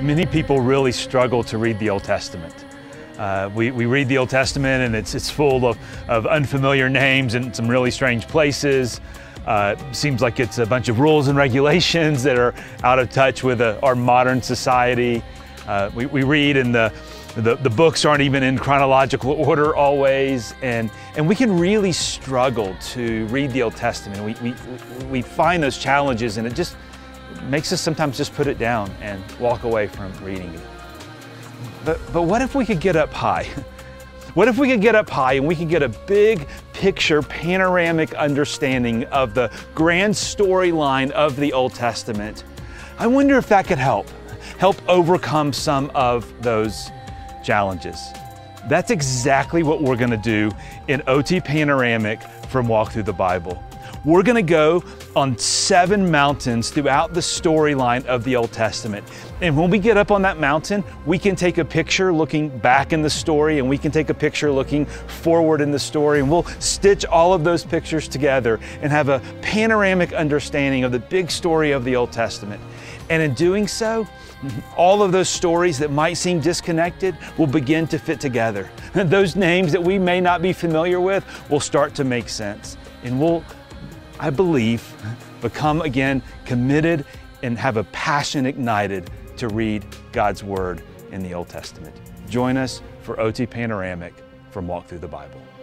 Many people really struggle to read the Old Testament. We read the Old Testament and it's full of unfamiliar names and some really strange places. Seems like it's a bunch of rules and regulations that are out of touch with our modern society. We read and the books aren't even in chronological order always, and we can really struggle to read the Old Testament. We find those challenges, and it just makes us sometimes just put it down and walk away from reading it. But what if we could get up high? What if we could get up high and we could get a big picture, panoramic understanding of the grand storyline of the Old Testament? I wonder if that could help overcome some of those challenges. That's exactly what we're going to do in otPANORAMIC from Walk Through the Bible. We're going to go on 7 mountains throughout the storyline of the Old Testament. And when we get up on that mountain, we can take a picture looking back in the story, and we can take a picture looking forward in the story, and we'll stitch all of those pictures together and have a panoramic understanding of the big story of the Old Testament. And in doing so, all of those stories that might seem disconnected will begin to fit together. Those names that we may not be familiar with will start to make sense. And we'll, I believe, become again committed and have a passion ignited to read God's Word in the Old Testament. Join us for otPANORAMIC from Walk Through the Bible.